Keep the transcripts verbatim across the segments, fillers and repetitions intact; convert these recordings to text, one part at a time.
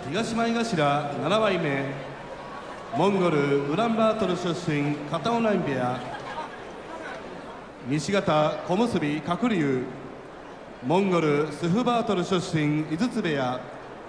東前頭ななまいめ、モンゴルウランバートル出身片男波部屋、西方小結鶴竜、モンゴルスフバートル出身井筒部屋。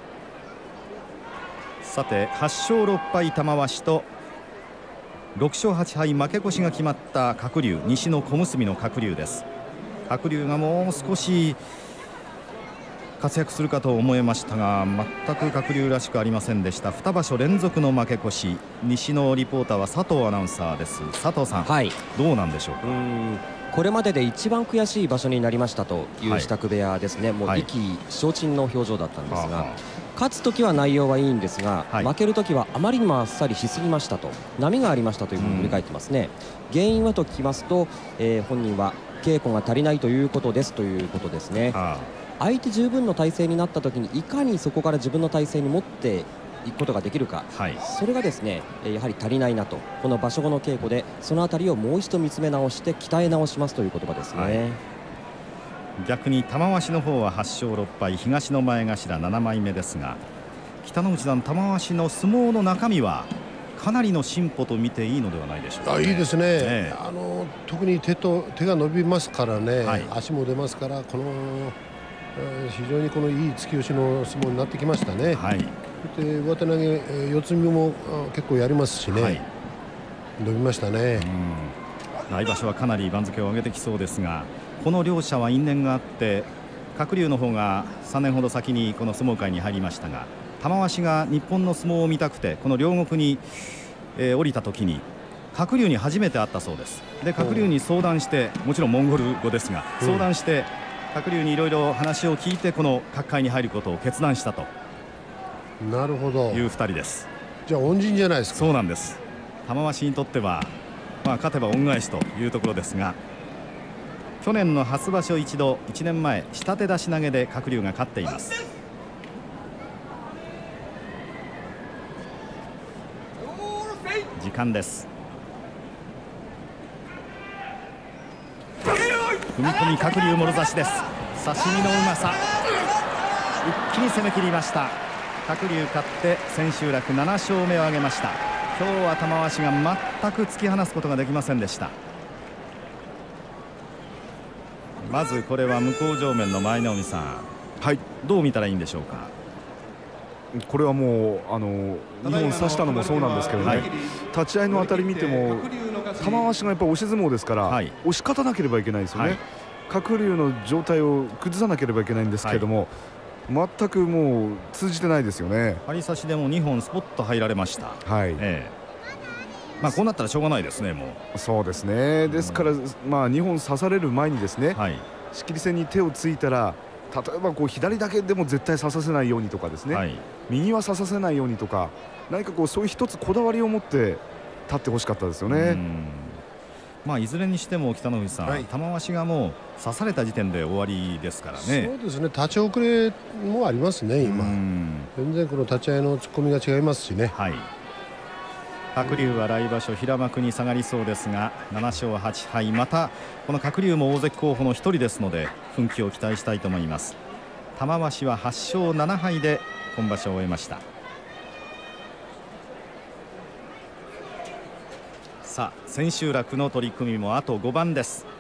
さてはっしょうろっぱい玉鷲とろくしょうはちはい負け越しが決まった鶴竜、西の小結の鶴竜です。鶴竜がもう少し活躍するかと思いましたが、全く鶴竜らしくありませんでした。に場所連続の負け越し。西のリポーターは佐藤アナウンサーです。佐藤さん、はい、どうなんでしょうか。 うーんこれまでで一番悔しい場所になりましたという支度部屋ですね、はい、もう意気消沈の表情だったんですが、はい、勝つときは内容はいいんですが、はい、負けるときはあまりにもあっさりしすぎましたと、波がありましたというふうに振り返ってますね。原因はと聞きますと、えー、本人は稽古が足りないということですということですね。相手十分の体勢になったときにいかにそこから自分の体勢に持っていくことができるか、はい、それがですねやはり足りないなと、この場所後の稽古でそのあたりをもう一度見つめ直して鍛え直しますという言葉ですね。はい、 逆に玉鷲の方ははっしょうろっぱい、東の前頭ななまいめですが、北の富士さん、玉鷲の相撲の中身はかなりの進歩と見ていいのではないでしょうか、ね。 あ、いいですね、ええ、あの特に手と手が伸びますからね、はい、足も出ますから、この非常にこのいい突き押しの相撲になってきましたね。はい、で上手投げ、四つ身も結構やりますしね、はい、伸びましたね。 うん、来場所はかなり番付を上げてきそうですが、この両者は因縁があって、鶴竜の方がさんねんほど先にこの相撲界に入りましたが、玉鷲が日本の相撲を見たくてこの両国に、えー、降りた時に鶴竜に初めて会ったそうです。で鶴竜に相談して、もちろんモンゴル語ですが相談して、うん、鶴竜にいろいろ話を聞いてこの角界に入ることを決断したと。 なるほど。 いうふたりです。 じゃあ恩人じゃないですか。 そうなんです。玉鷲にとっては、まあ、勝てば恩返しというところですが、去年の初場所一度いちねんまえ下手出し投げで鶴竜が勝っています。時間です。踏み込み鶴竜もろ差しです。差し身のうまさ、一気に攻め切りました。鶴竜勝って千秋楽ななしょうめを挙げました。今日は玉鷲が全く突き放すことができませんでした。まずこれは向正面の舞の海さん、はい、どう見たらいいんでしょうか。 これはもうあのにほん差したのもそうなんですけどね、はい、立ち合いのあたり見ても玉鷲がやっぱ押し相撲ですから、はい、押し勝たなければいけないですよね。はい、鶴竜の状態を崩さなければいけないんですけれども、はい、全くもう通じてないですよね。 張り差しでもにほんスポッと入られました。はい、ええ、まあこうなったらしょうがないですね。もうそうですね。ですから、まあにほん刺される前にですね、はい、仕切り線に手をついたら、例えばこう左だけでも絶対刺させないようにとかですね、はい、右は刺させないようにとか、何かこうそういう一つこだわりを持って立ってほしかったですよね。 まあいずれにしても北の富士さん、はい、玉鷲がもう刺された時点で終わりですからね。 そうですね。立ち遅れもありますね。今全然この立ち合いの突っ込みが違いますしね。はい、 鶴竜は来場所平幕に下がりそうですがななしょうはちはい、またこの鶴竜も大関候補の一人ですので奮起を期待したいと思います。玉鷲ははっしょうななはいで今場所を終えました。さあ千秋楽の取組もあとごばんです。